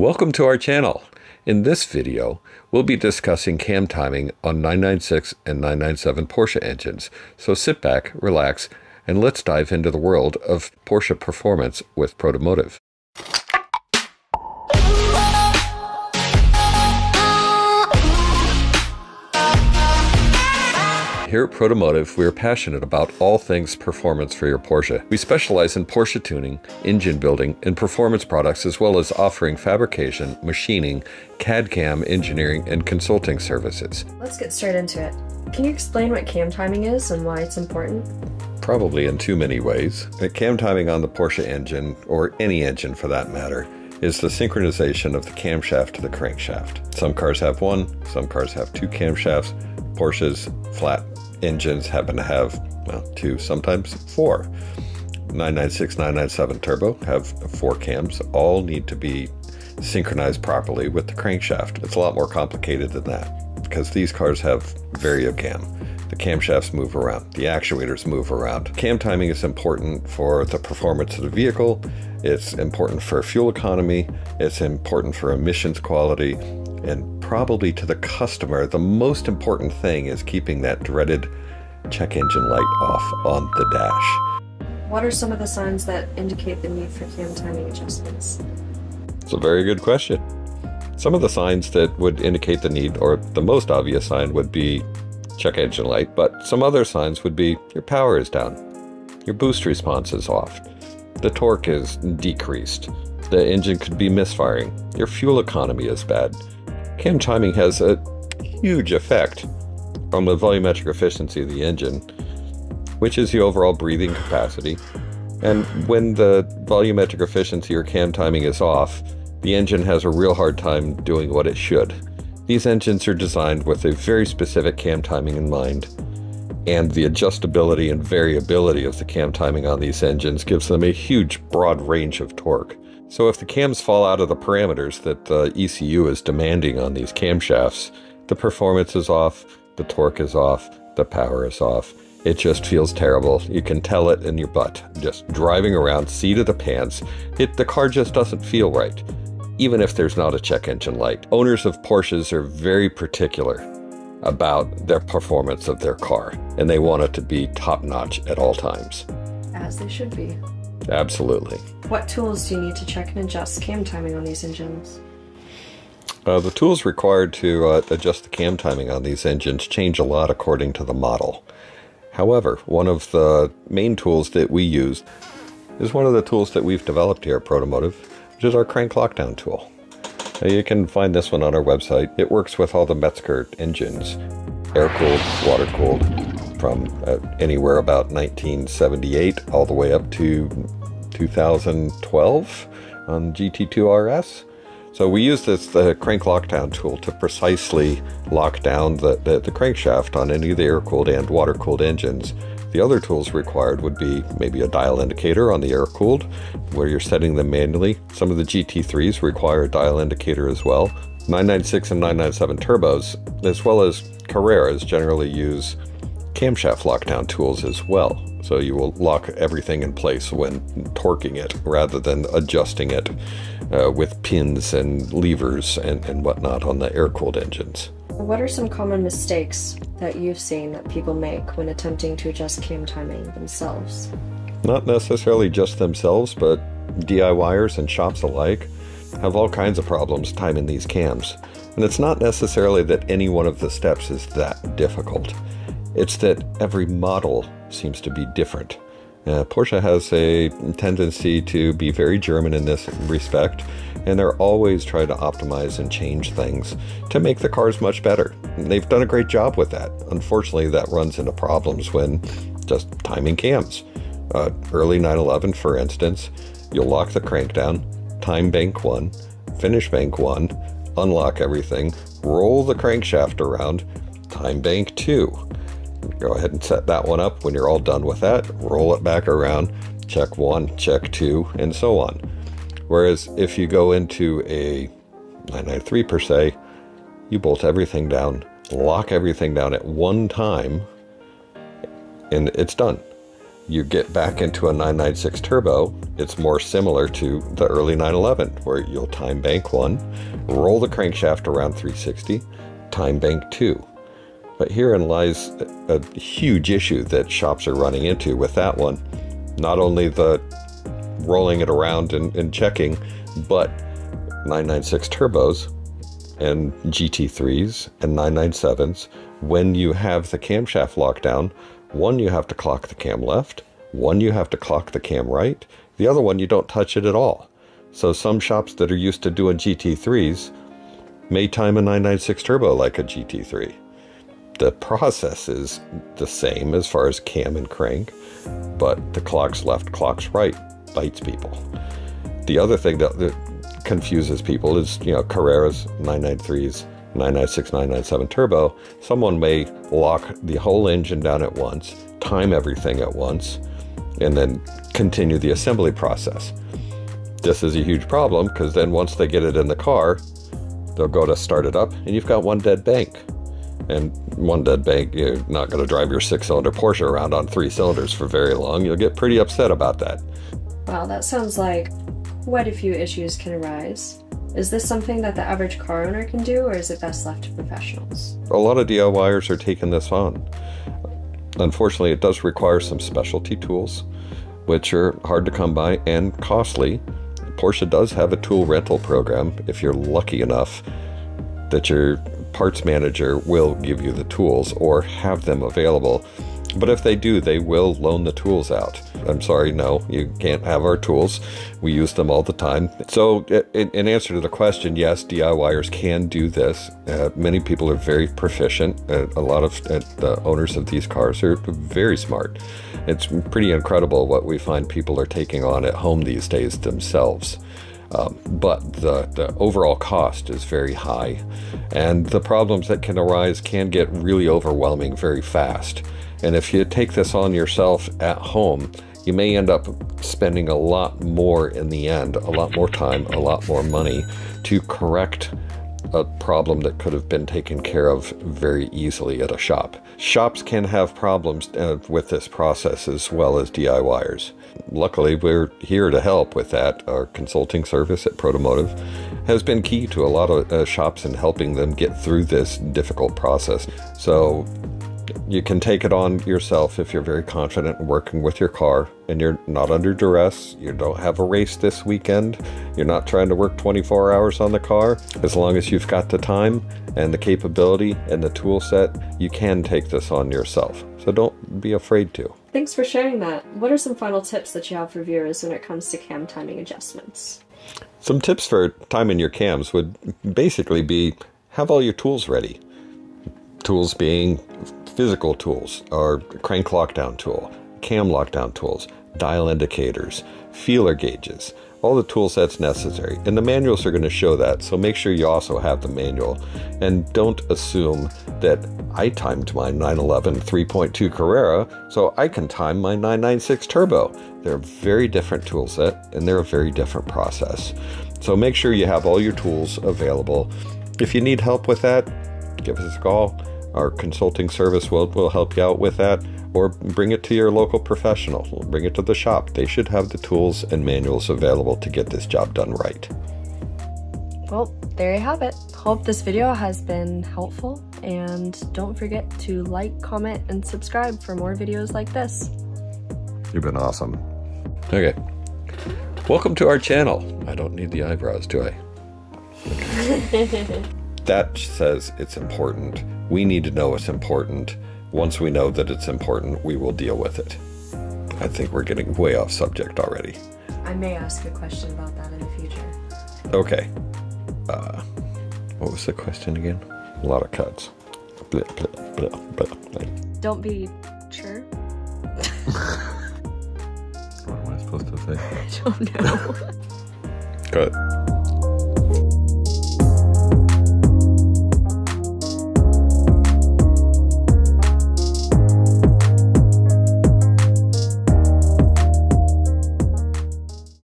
Welcome to our channel. In this video, we'll be discussing cam timing on 996 and 997 Porsche engines. So sit back, relax, and let's dive into the world of Porsche performance with Protomotive. Here at Protomotive, we are passionate about all things performance for your Porsche. We specialize in Porsche tuning, engine building, and performance products, as well as offering fabrication, machining, CAD/CAM engineering, and consulting services. Let's get straight into it. Can you explain what cam timing is and why it's important? Probably in too many ways. Cam timing on the Porsche engine, or any engine for that matter, is the synchronization of the camshaft to the crankshaft. Some cars have one, some cars have two camshafts. Porsche's flat engines happen to have, well, two, sometimes four. 996, 997 Turbo have four cams, all need to be synchronized properly with the crankshaft. It's a lot more complicated than that, because these cars have variocam. The camshafts move around, the actuators move around. Cam timing is important for the performance of the vehicle, it's important for fuel economy, it's important for emissions quality, and probably to the customer, the most important thing is keeping that dreaded check engine light off on the dash. What are some of the signs that indicate the need for cam timing adjustments? It's a very good question. Some of the signs that would indicate the need, or the most obvious sign, would be check engine light, but some other signs would be your power is down, your boost response is off, the torque is decreased, the engine could be misfiring, your fuel economy is bad. Cam timing has a huge effect on the volumetric efficiency of the engine, which is the overall breathing capacity. And when the volumetric efficiency or cam timing is off, the engine has a real hard time doing what it should. These engines are designed with a very specific cam timing in mind, and the adjustability and variability of the cam timing on these engines gives them a huge broad range of torque. So if the cams fall out of the parameters that the ECU is demanding on these camshafts, the performance is off, the torque is off, the power is off. It just feels terrible. You can tell it in your butt. Just driving around, seat of the pants, the car just doesn't feel right, even if there's not a check engine light. Owners of Porsches are very particular about their performance of their car, and they want it to be top-notch at all times. As they should be. Absolutely. What tools do you need to check and adjust cam timing on these engines? The tools required to adjust the cam timing on these engines change a lot according to the model. However, one of the main tools that we use is one of the tools that we've developed here at Protomotive, which is our crank lockdown tool. You can find this one on our website. It works with all the Mezger engines, air-cooled, water-cooled, from anywhere about 1978 all the way up to 2012 on GT2 RS. So we use the crank lockdown tool to precisely lock down the crankshaft on any of the air-cooled and water-cooled engines. The other tools required would be maybe a dial indicator on the air-cooled, where you're setting them manually. Some of the GT3s require a dial indicator as well. 996 and 997 turbos, as well as Carreras, generally use camshaft lockdown tools as well. So you will lock everything in place when torquing it, rather than adjusting it with pins and levers and whatnot on the air-cooled engines. What are some common mistakes that you've seen that people make when attempting to adjust cam timing themselves? Not necessarily just themselves, but DIYers and shops alike have all kinds of problems timing these cams. And it's not necessarily that any one of the steps is that difficult. It's that every model seems to be different. Porsche has a tendency to be very German in this respect, and they're always trying to optimize and change things to make the cars much better. And they've done a great job with that. Unfortunately, that runs into problems when just timing cams. Early 911, for instance, you'll lock the crank down, time bank 1, finish bank 1, unlock everything, roll the crankshaft around, time bank 2. Go ahead and set that one up. When you're all done with that, roll it back around, check 1, check 2, and so on. Whereas if you go into a 993 per se, you bolt everything down, lock everything down at one time, and it's done. You get back into a 996 turbo, it's more similar to the early 911, where you'll time bank 1, roll the crankshaft around 360, time bank 2. But herein lies a huge issue that shops are running into with that one. Not only the rolling it around and checking, but 996 turbos and GT3s and 997s, when you have the camshaft lockdown, one, you have to clock the cam left, one, you have to clock the cam right, the other one, you don't touch it at all. So some shops that are used to doing GT3s may time a 996 turbo like a GT3. The process is the same as far as cam and crank, but the clock's left, clock's right bites people. The other thing that confuses people is, Carreras, 993s, 996, 997 turbo. Someone may lock the whole engine down at once, time everything at once, and then continue the assembly process. This is a huge problem, because then once they get it in the car, they'll go to start it up, and you've got one dead bank. And one dead bank, you're not going to drive your 6-cylinder Porsche around on 3 cylinders for very long. You'll get pretty upset about that. Wow, that sounds like quite a few issues can arise. Is this something that the average car owner can do, or is it best left to professionals? A lot of DIYers are taking this on. Unfortunately, it does require some specialty tools, which are hard to come by and costly. Porsche does have a tool rental program if you're lucky enough that your parts manager will give you the tools or have them available. But if they do, they will loan the tools out. I'm sorry, no, you can't have our tools. We use them all the time. So in answer to the question, yes, DIYers can do this. Many people are very proficient. A lot of the owners of these cars are very smart. It's pretty incredible what we find people are taking on at home these days themselves. But the overall cost is very high, and the problems that can arise can get really overwhelming very fast. And if you take this on yourself at home, you may end up spending a lot more in the end, a lot more time, a lot more money to correct a problem that could have been taken care of very easily at a shop. Shops can have problems with this process as well as DIYers. Luckily, we're here to help with that. Our consulting service at Protomotive has been key to a lot of shops in helping them get through this difficult process. So you can take it on yourself if you're very confident in working with your car and you're not under duress, you don't have a race this weekend, you're not trying to work 24 hours on the car. As long as you've got the time and the capability and the tool set, you can take this on yourself. So don't be afraid to. Thanks for sharing that. What are some final tips that you have for viewers when it comes to cam timing adjustments? Some tips for timing your cams would basically be have all your tools ready. Tools being physical tools, or crank lockdown tool, cam lockdown tools, dial indicators, feeler gauges, all the tool sets necessary. And the manuals are going to show that, so make sure you also have the manual. And don't assume that I timed my 911 3.2 Carrera, so I can time my 996 Turbo. They're a very different tool set, and they're a very different process. So make sure you have all your tools available. If you need help with that, give us a call. Our consulting service will help you out with that, or bring it to your local professional. Bring it to the shop. They should have the tools and manuals available to get this job done right. Well, there you have it. Hope this video has been helpful, and don't forget to like, comment, and subscribe for more videos like this. You've been awesome. Okay. Welcome to our channel. I don't need the eyebrows, do I? Okay. That says it's important. We need to know it's important. Once we know that it's important, we will deal with it. I think we're getting way off subject already. I may ask a question about that in the future. Okay. What was the question again? A lot of cuts. Blah, blah, blah, blah, blah. Don't be sure. What am I supposed to say? I don't know. Good.